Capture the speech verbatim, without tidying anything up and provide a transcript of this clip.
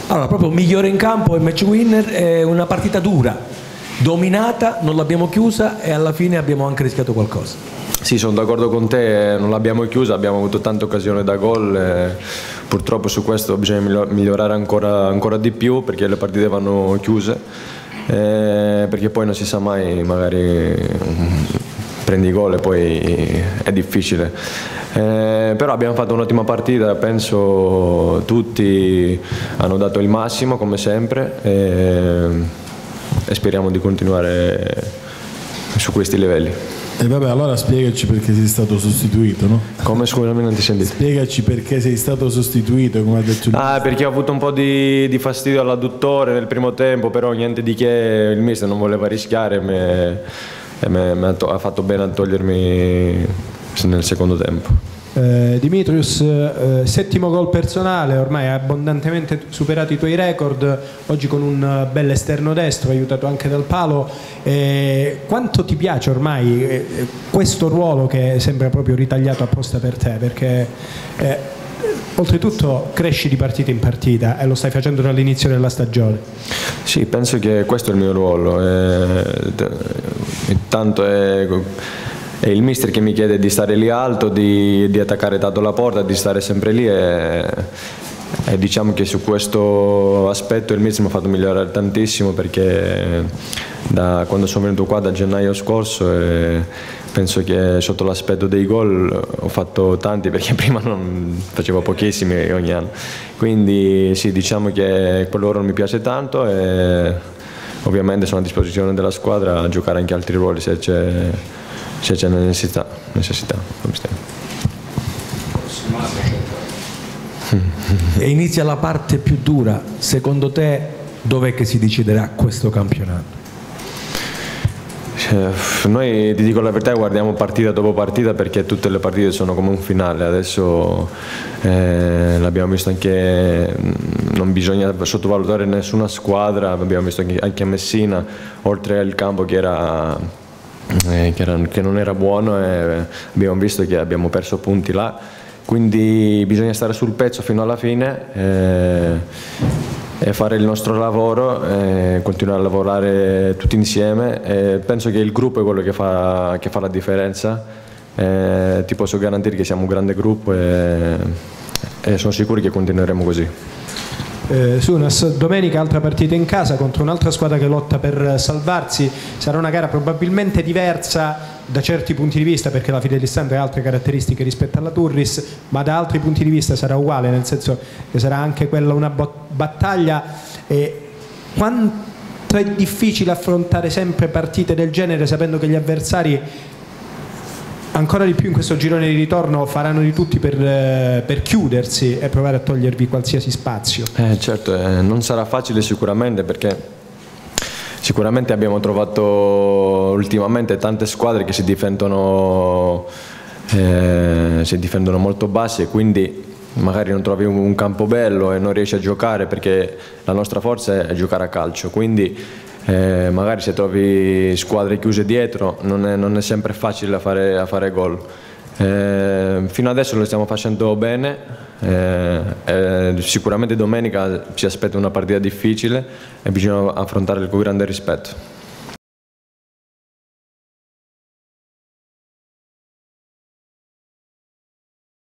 Allora, proprio migliore in campo e match winner, è una partita dura, dominata, non l'abbiamo chiusa e alla fine abbiamo anche rischiato qualcosa. Sì, sono d'accordo con te, non l'abbiamo chiusa, abbiamo avuto tante occasioni da gol, e purtroppo su questo bisogna migliorare ancora, ancora di più, perché le partite vanno chiuse, eh, perché poi non si sa mai, magari prendi gol e poi è difficile. Eh, però abbiamo fatto un'ottima partita, penso tutti hanno dato il massimo come sempre, e, e speriamo di continuare su questi livelli. E vabbè, allora spiegaci perché sei stato sostituito, no? Come, scusami, non ti sentito? Spiegaci perché sei stato sostituito, come ha detto il Ah, perché ho avuto un po' di, di fastidio all'adduttore nel primo tempo, però niente di che, il mister non voleva rischiare me, e me, me ha fatto bene a togliermi nel secondo tempo. Eh, Dimitrios, eh, settimo gol personale, ormai hai abbondantemente superato i tuoi record, oggi con un bel esterno destro, aiutato anche dal palo. Eh, quanto ti piace ormai eh, questo ruolo che sembra proprio ritagliato apposta per te? Perché eh, oltretutto cresci di partita in partita e lo stai facendo dall'inizio della stagione. Sì, penso che questo è il mio ruolo. Eh, tanto è... è il mister che mi chiede di stare lì alto, di, di attaccare tanto la porta, di stare sempre lì, e, e diciamo che su questo aspetto il mister mi ha fatto migliorare tantissimo, perché da quando sono venuto qua da gennaio scorso, e penso che sotto l'aspetto dei gol ho fatto tanti, perché prima non facevo pochissimi ogni anno, quindi sì, diciamo che quel lavoro mi piace tanto, e ovviamente sono a disposizione della squadra a giocare anche altri ruoli se c'è se c'è necessità, necessità. E inizia la parte più dura, secondo te dov'è che si deciderà questo campionato? Noi, ti dico la verità, guardiamo partita dopo partita, perché tutte le partite sono come un finale. Adesso eh, l'abbiamo visto anche, non bisogna sottovalutare nessuna squadra, abbiamo visto anche, anche a Messina, oltre al campo che era Eh, che, era, che non era buono, e abbiamo visto che abbiamo perso punti là, quindi bisogna stare sul pezzo fino alla fine eh, e fare il nostro lavoro, eh, continuare a lavorare tutti insieme, e penso che il gruppo è quello che fa, che fa la differenza. Eh, ti posso garantire che siamo un grande gruppo, e, e sono sicuro che continueremo così. Eh, Sunas, domenica altra partita in casa contro un'altra squadra che lotta per salvarsi. Sarà una gara probabilmente diversa da certi punti di vista, perché la Fidelisandria ha altre caratteristiche rispetto alla Turris, ma da altri punti di vista sarà uguale, nel senso che sarà anche quella una battaglia. E quanto è difficile affrontare sempre partite del genere, sapendo che gli avversari ancora di più in questo girone di ritorno faranno di tutti per, per chiudersi e provare a togliervi qualsiasi spazio. Eh, certo, eh, non sarà facile sicuramente, perché sicuramente abbiamo trovato ultimamente tante squadre che si difendono, eh, si difendono molto bassi, e quindi magari non trovi un campo bello e non riesci a giocare, perché la nostra forza è giocare a calcio, quindi Eh, magari se trovi squadre chiuse dietro non è, non è sempre facile a fare, a fare gol. Eh, fino adesso lo stiamo facendo bene, eh, eh, sicuramente domenica ci aspetta una partita difficile e bisogna affrontarla con grande rispetto.